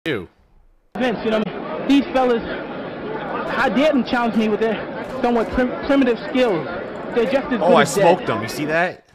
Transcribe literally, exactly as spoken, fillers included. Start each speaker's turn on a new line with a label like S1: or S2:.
S1: You.
S2: Vince, you know, these fellas, I dare them challenge me with their somewhat prim primitive skills. They're just as
S1: Oh,
S2: good
S1: I
S2: as
S1: smoked
S2: dead.
S1: them. You see that?